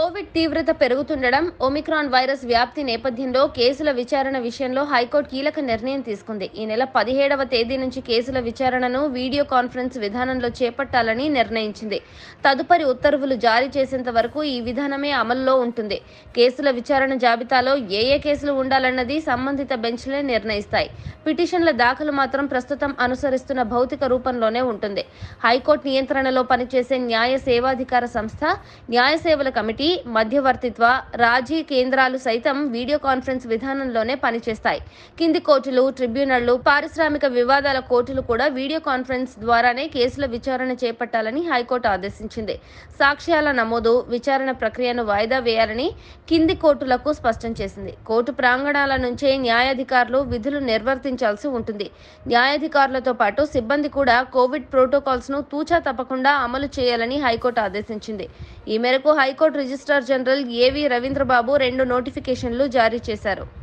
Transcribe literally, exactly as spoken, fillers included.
Covid తీవ్రత పెరుగుతుండడం, Omicron virus వ్యాప్తి నేపథ్యంలో కేసుల విచారణ విషయంలో హైకోర్టు కీలక నిర్ణయం తీసుకుంది. ఈ నెల పదిహేడవ తేదీ నుంచి కేసుల విచారణను వీడియో కాన్ఫరెన్స్ విధానంలో చేపట్టాలని నిర్ణయించింది. తదుపరి ఉత్తర్వులు జారీ చేసేంత వరకు ఈ విధానమే అమల్లో ఉంటుంది. కేసుల విచారణ జాబితాలో ఏ ఏ కేసులు ఉండాలన్నది సంబంధిత బెంచ్లే నిర్ణయిస్తాయి. పిటిషన్ల దాఖలు మాత్రం ప్రస్తుతం అనుసరిస్తున్న భౌతిక రూపంలోనే ఉంటుంది. హైకోర్టు నియంత్రణలో పనిచేసే న్యాయ సేవాధికార సంస్థ, న్యాయ సేవల కమిటీ, మధ్యవర్తిత్వ, రాజీ కేంద్రాలు సైతం వీడియో కాన్ఫరెన్స్ విధానంలోనే పనిచేస్తాయి. కింది కోర్టులు, ట్రిబ్యునళ్లు, పారిశ్రామిక వివాదాల కోర్టులు కూడా వీడియో కాన్ఫరెన్స్ ద్వారానే కేసుల విచారణ చేపట్టాలని హైకోర్టు ఆదేశించింది. సాక్ష్యాల నమోదు, విచారణ ప్రక్రియను వాయిదా వేయాలని కింది కోర్టులకు స్పష్టం చేసింది. కోర్టు ప్రాంగణాల నుంచే న్యాయాధికారులు విధులు నిర్వర్తించాల్సి ఉంటుంది. న్యాయాధికారులతో పాటు సిబ్బంది కూడా కోవిడ్ ప్రోటోకాల్స్ ను తూచా తప్పకుండా అమలు చేయాలని హైకోర్టు ఆదేశించింది. ఈ మేరకు హైకోర్టు రిజిస్ట్రార్ జనరల్ ఏవి రవీంద్రబాబు రెండు నోటిఫికేషన్లు జారీ చేశారు.